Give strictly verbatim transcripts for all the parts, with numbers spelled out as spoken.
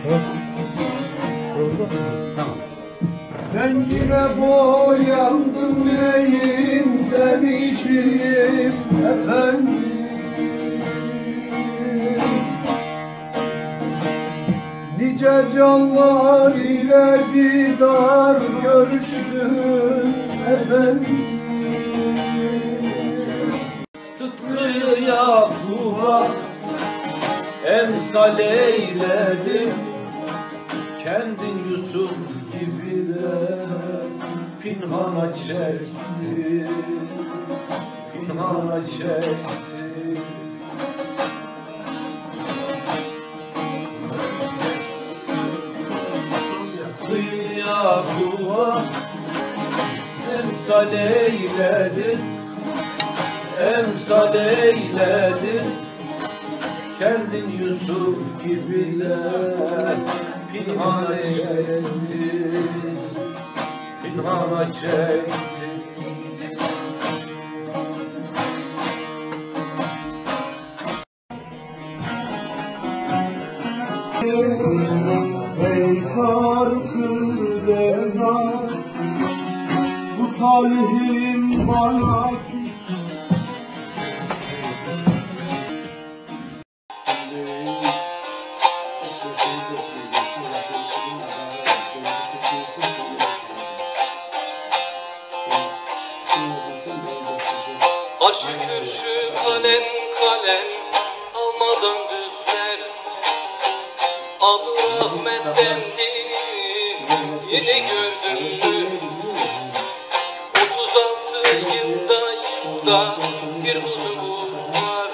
Tamam. Ben yine boyandım neyinden içim efendim. Nice canlar ile didar görüştüm efendim. Sıtkıya kuva emsal eyledim, kendin Yusuf gibi de pinhana çekti, pinhana çekti. Kıyıya kuva emsal eyledim, emsal eyledim, kendin Yusuf gibi de pinhana çekti, pinhana çekti. Ey farkı devran, bu talihim bana Arş-ı kürşü kalem kalem almadan düzler, Adı rahmetten yine gördün mü? Otuz altı yılda yılda bir huzurumuz var.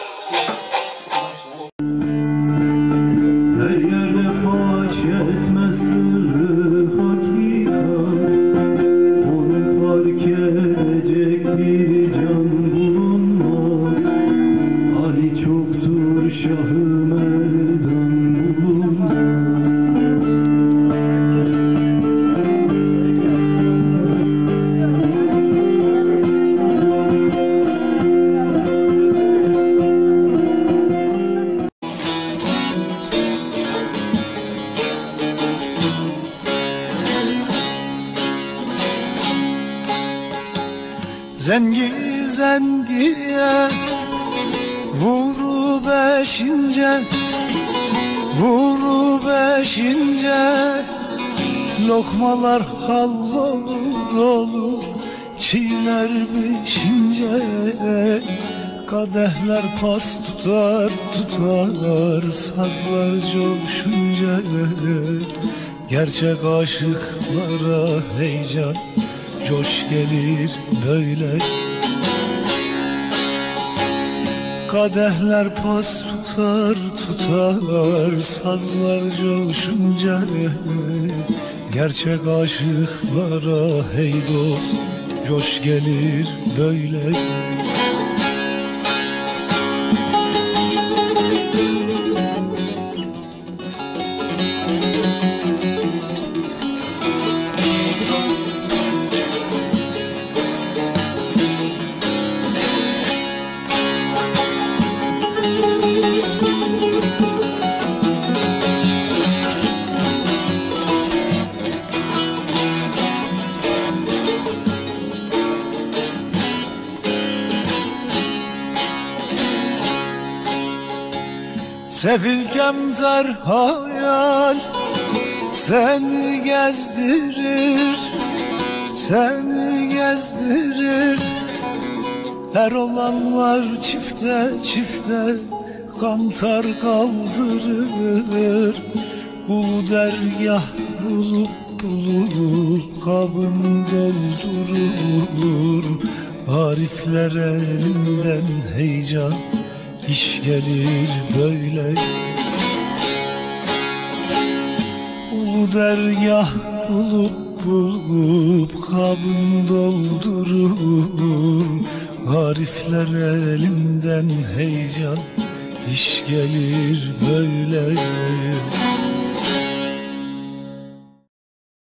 her yerde faş etmez sırrı hakikat, onu fark edecek bir can bulunmaz. Ali çoktur, Şah-ı Merdan bulunmaz. Zengi zengiye vuru beşince, vuru beşince, lokmalar hallolur olur, çiğner beşince, kadehler pas tutar tutar, sazlar coşunca, gerçek aşıklara heyecan coş gelir böyle. Kadehler pas tutar tutar, sazlar coşunca, gerçek aşıklara hey dost coş gelir böyle. Sefil kemter hayal seni gezdirir, seni gezdirir. Her olanlar çifte çifte kantar kaldırır. Ulu dergah bulup bulup kabını doldurur. Arifler elinden heyecan İş gelir böyle. Ulu dergah bulup bulup kabın doldurur. Arifler elinden heyecan İş gelir böyle.